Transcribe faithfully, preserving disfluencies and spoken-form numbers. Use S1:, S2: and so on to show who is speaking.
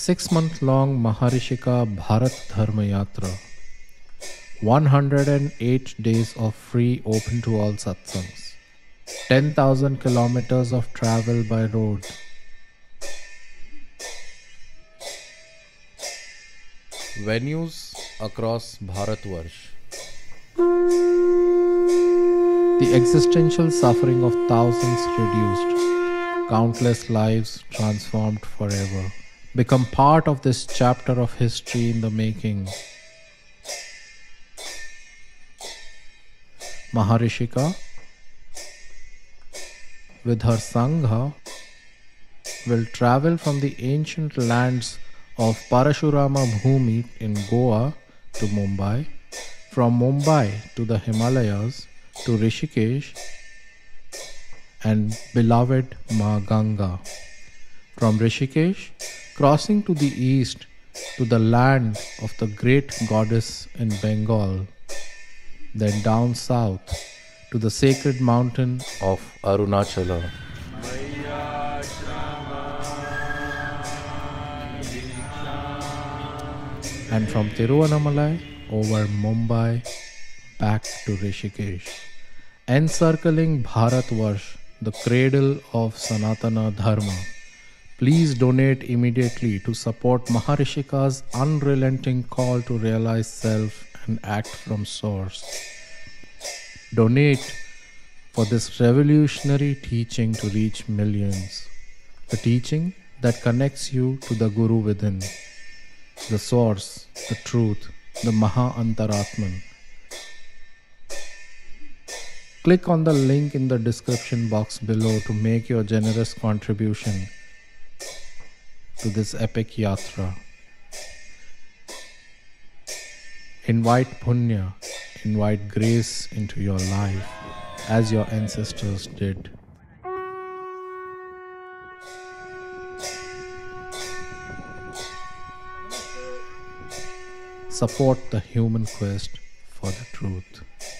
S1: six-month-long Maharishikaa Bhaarat Dharma Yaatraa. one hundred eight days of free open to all satsangs. ten thousand kilometers of travel by road. Venues across Bharatvarsh. The existential suffering of thousands reduced. Countless lives transformed forever. Become part of this chapter of history in the making. Maharishikaa, with her sangha, will travel from the ancient lands of Parashurama Bhumi in Goa to Mumbai, from Mumbai to the Himalayas to Rishikesh and beloved Ma Ganga, from Rishikesh crossing to the east to the land of the great goddess in Bengal, then down south to the sacred mountain of Arunachala. And from Tiruvannamalai over Mumbai back to Rishikesh, encircling Bharatvarsh, the cradle of Sanatana Dharma. Please donate immediately to support Maharishikaa's unrelenting call to realize self and act from source. Donate for this revolutionary teaching to reach millions. The teaching that connects you to the Guru within, the source, the truth, the Maha Antaratman. Click on the link in the description box below to make your generous contribution to this epic yatra. Invite Punya, invite grace into your life as your ancestors did. Support the human quest for the truth.